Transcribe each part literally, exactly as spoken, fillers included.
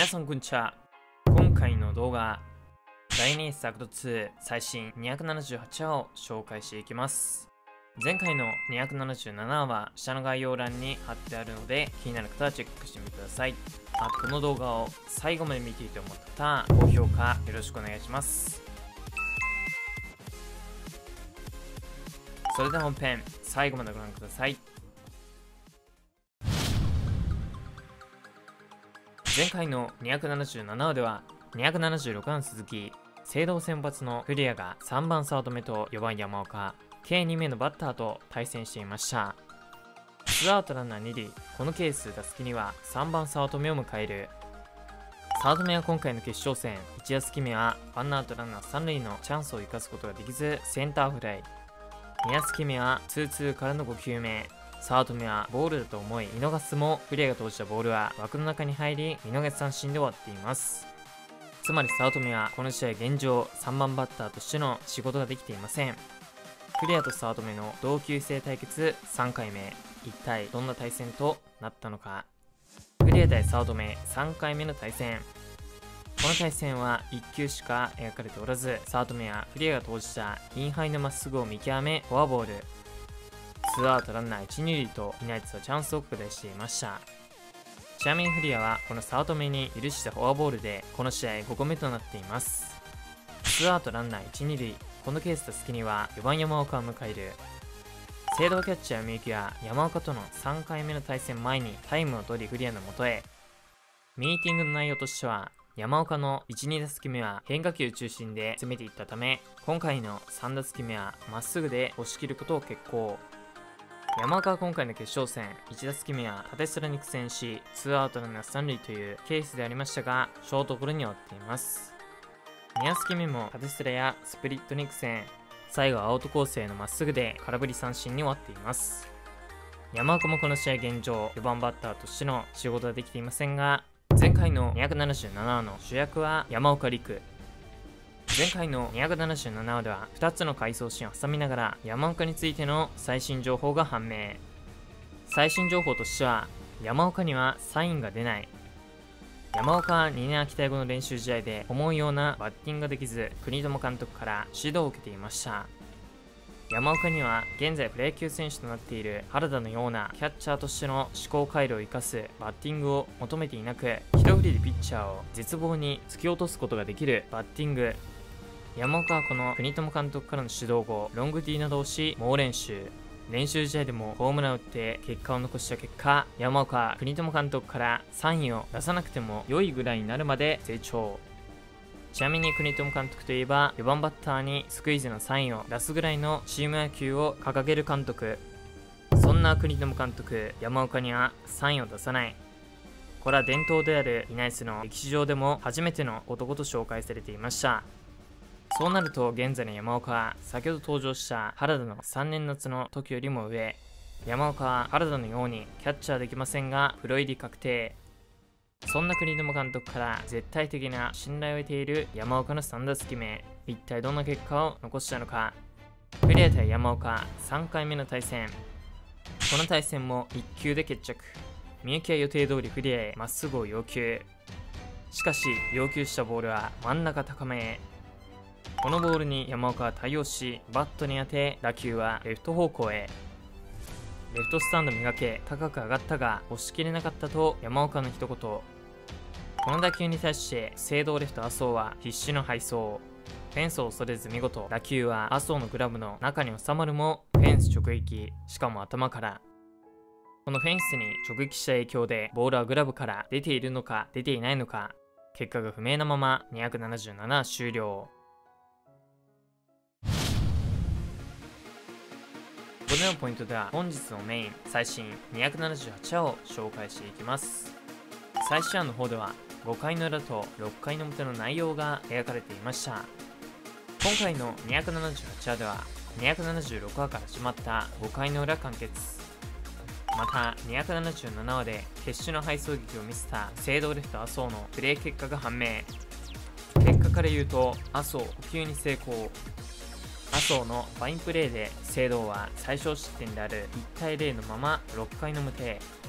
皆さんこんにちは。今回の動画、ダイニースアクトツー最新にひゃくななじゅうはちわを紹介していきます。前回のにひゃくななじゅうななわは下の概要欄に貼ってあるので、気になる方はチェックしてみてください。あとこの動画を最後まで見ていて思った方、高評価よろしくお願いします。それでは本編、最後までご覧ください。前回のにひゃくななじゅうななわではにひゃくななじゅうろくわに続き、聖堂先発のクリアがさんばんサード目とよばん山岡、計にめいのバッターと対戦していました。ツーアウトランナーに塁、このケース打席にはさんばんサード目を迎える。サード目は今回の決勝戦、いち打席目はワンアウトランナーさん塁のチャンスを生かすことができずセンターフライ。に打席目はツーツーからのごきゅうめ、サード目はボールだと思い見逃すも、クリアが投じたボールは枠の中に入り見逃し三振で終わっています。つまりサード目はこの試合現状さんばんバッターとしての仕事ができていません。クリアとサード目の同級生対決さんかいめ、一体どんな対戦となったのか。クリア対サード目さんかいめの対戦、この対戦はいっきゅうしか描かれておらず、サード目はクリアが投じたインハイのまっすぐを見極めフォアボール。ツーアウトランナーいち、に塁といないとチャンスを拡大していました。ちなみにフリアはこのサード目に許したフォアボールでこの試合ごこめとなっています。ツーアウトランナーいち、に塁、このケース打席にはよばん山岡を迎える。聖堂キャッチャーみゆきは山岡とのさんかいめの対戦前にタイムを取りフリアのもとへ。ミーティングの内容としては、山岡のいち、に打席目は変化球中心で攻めていったため、今回のさん打席目はまっすぐで押し切ることを決行。山岡は今回の決勝戦いち打席目は縦スラに苦戦しツーアウトランナーさん塁というケースでありましたが、ショートゴロに終わっています。に打席目も縦スラやスプリットに苦戦、最後はアウトコースへのまっすぐで空振り三振に終わっています。山岡もこの試合現状よばんバッターとしての仕事はできていませんが、前回のにひゃくななじゅうななわの主役は山岡陸。前回のにひゃくななじゅうななわではふたつの回想シーンを挟みながら山岡についての最新情報が判明。最新情報としては、山岡にはサインが出ない。山岡はにねん秋田後の練習試合で思うようなバッティングができず、国友監督から指導を受けていました。山岡には現在プロ野球選手となっている原田のようなキャッチャーとしての思考回路を生かすバッティングを求めていなく、一振りでピッチャーを絶望に突き落とすことができるバッティング。山岡はこの国友監督からの指導後、ロングティーなどをし猛練習。練習試合でもホームランを打って結果を残した結果、山岡は国友監督からサインを出さなくても良いぐらいになるまで成長。ちなみに国友監督といえばよばんバッターにスクイズのサインを出すぐらいのチーム野球を掲げる監督。そんな国友監督、山岡にはサインを出さない。これは伝統であるイナイスの歴史上でも初めての男と紹介されていました。そうなると現在の山岡は先ほど登場した原田のさんねん夏の時よりも上。山岡は原田のようにキャッチャーできませんがプロ入り確定。そんな国友監督から絶対的な信頼を得ている山岡のさん打席目、一体どんな結果を残したのか。クリア対山岡さんかいめの対戦、この対戦もいっきゅうで決着。みゆきは予定通りクリアへまっすぐを要求。しかし要求したボールは真ん中高めへ。このボールに山岡は対応しバットに当て、打球はレフト方向へ。レフトスタンド磨け、高く上がったが押し切れなかったと山岡の一言。この打球に対して聖堂レフト麻生は必死の背走。フェンスを恐れず見事打球は麻生のグラブの中に収まるもフェンス直撃、しかも頭から。このフェンスに直撃した影響でボールはグラブから出ているのか出ていないのか、結果が不明なままにひゃくななじゅうななわ終了。ここでのポイントでは本日のメイン最新にひゃくななじゅうはちわを紹介していきます。最終話の方ではごかいの裏とろっかいの表の内容が描かれていました。今回のにひゃくななじゅうはちわではにひゃくななじゅうろくわから始まったごかいの裏完結。またにひゃくななじゅうななわで決死の敗走劇を見せた聖堂レフト麻生のプレー結果が判明。結果から言うと麻生補給に成功。麻生のファインプレーで聖堂は最小失点であるいちたいゼロのままろっかいの表へ。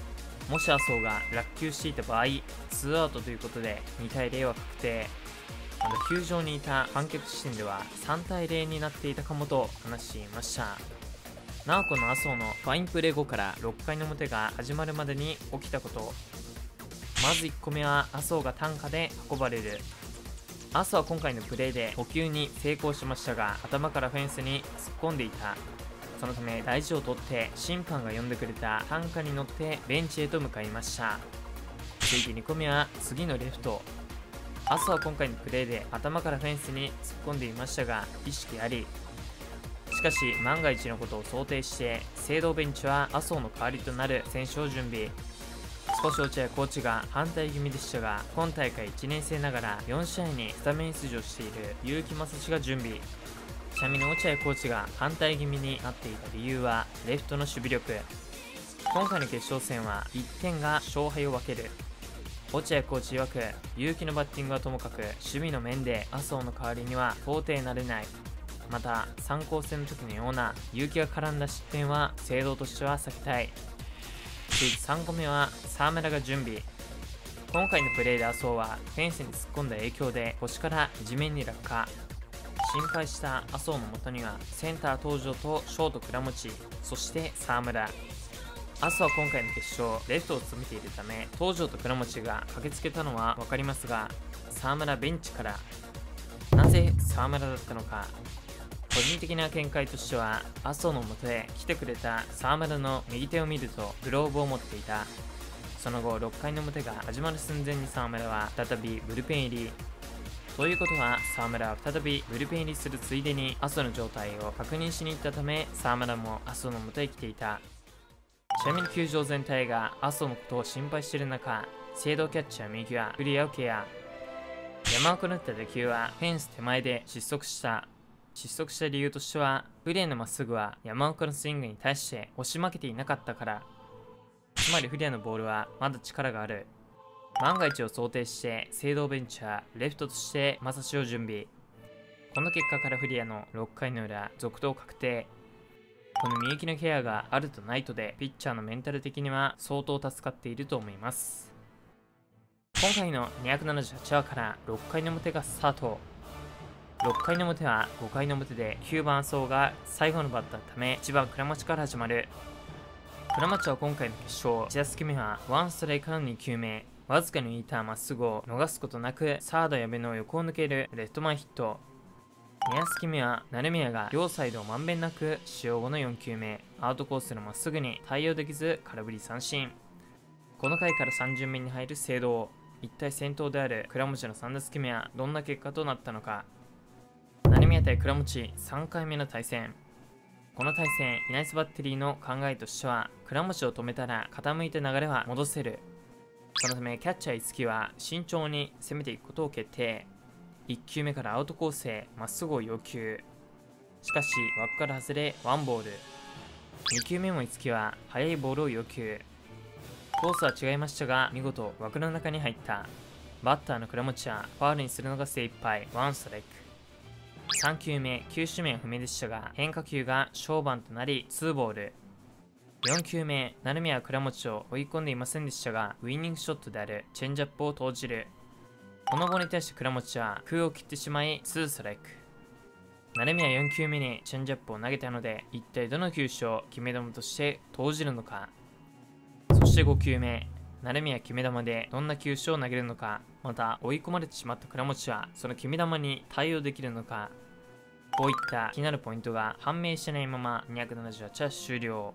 もし麻生が落球していた場合、ツーアウトということでにたいゼロは確定。また球場にいた観客視点ではさんたいゼロになっていたかもと話していました。なおこの麻生のファインプレー後からろっかいの表が始まるまでに起きたこと。まずいっこめは麻生が担架で運ばれる。麻生は今回のプレーで捕球に成功しましたが、頭からフェンスに突っ込んでいた。そのため大事を取って審判が呼んでくれた担架に乗ってベンチへと向かいました。続いてにこめは次のレフト。麻生は今回のプレーで頭からフェンスに突っ込んでいましたが意識あり。しかし万が一のことを想定して聖堂ベンチは麻生の代わりとなる選手を準備。少し落合コーチが反対気味でしたが、今大会いちねん生ながらよんしあいにスタメン出場している結城正史が準備。ちなみに落合コーチが反対気味になっていた理由はレフトの守備力。今回の決勝戦はいってんが勝敗を分ける。落合コーチ曰く、結城のバッティングはともかく守備の面で麻生の代わりには到底なれない。また参考戦の時のような結城が絡んだ失点は聖堂としては避けたい。続いてさんこめは沢村が準備。今回のプレーで麻生はフェンスに突っ込んだ影響で腰から地面に落下。心配した麻生のもとにはセンター東條とショート倉持、そして沢村。麻生は今回の決勝レフトを務めているため東條と倉持が駆けつけたのは分かりますが、沢村ベンチから。なぜ沢村だったのか。個人的な見解としては、麻生のもとへ来てくれた沢村の右手を見るとグローブを持っていた。その後ろっかいの表が始まる寸前に沢村は再びブルペン入り。ということは沢村は再びブルペン入りするついでに麻生の状態を確認しに行ったため、沢村も麻生のもとへ来ていた。ちなみに球場全体が麻生のことを心配している中、聖堂キャッチャー右はクリアをケア。山奥の打った打球はフェンス手前で失速した。失速した理由としては、フリアのまっすぐは山岡のスイングに対して押し負けていなかったから。つまりフリアのボールはまだ力がある。万が一を想定して聖堂ベンチはレフトとして正史を準備。この結果からフリアのろっかいの裏続投確定。この右利きのケアがあるとないとでピッチャーのメンタル的には相当助かっていると思います。今回のにひゃくななじゅうはちわからろっかいの表がスタート。ろっかいの表はごかいの表できゅうばん麻生が最後のバッターのためいちばん倉持から始まる。倉持は今回の決勝いち打席目はワンストライクからのにきゅうめ、わずかに浮いたまっすぐを逃すことなくサード矢部の横を抜けるレフト前ヒット。に打席目は成宮が両サイドをまんべんなく使用後のよんきゅうめ、アウトコースのまっすぐに対応できず空振り三振。この回からさん巡目に入る聖堂。一体先頭である倉持のさん打席目はどんな結果となったのか。成宮対倉持さんかいめの対戦。この対戦、イナイスバッテリーの考えとしては、倉持を止めたら傾いた流れは戻せる。そのためキャッチャー五木は慎重に攻めていくことを決定。いっきゅうめからアウトコースへまっすぐを要求。しかし枠から外れワンボール。にきゅうめも五木は速いボールを要求。コースは違いましたが見事枠の中に入った。バッターの倉持はファウルにするのが精一杯、ワンストライク。さんきゅうめ、球種面不明でしたが変化球が小判となりツーボール。よんきゅうめ、成宮は倉持を追い込んでいませんでしたがウイニングショットであるチェンジアップを投じる。このボールに対して倉持は空を切ってしまいツーストライク。成宮はよんきゅうめにチェンジアップを投げたので一体どの球種を決め球として投じるのか。そしてごきゅうめ、成宮は決め球でどんな球種を投げるのか。また追い込まれてしまった倉持はその決め球に対応できるのか。こういった気になるポイントが判明してないままにひゃくななじゅうはちわ終了。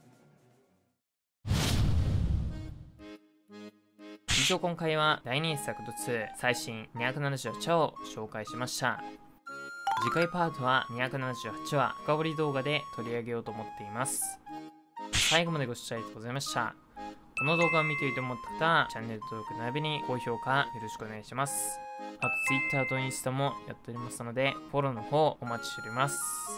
以上今回はだいに作とツー最新にひゃくななじゅうはちわを紹介しました。次回パートはにひゃくななじゅうはちわ深掘り動画で取り上げようと思っています。最後までご視聴ありがとうございました。この動画を見ていて思った方はチャンネル登録並びに高評価よろしくお願いします。あと Twitter とインスタもやっておりますのでフォローの方お待ちしております。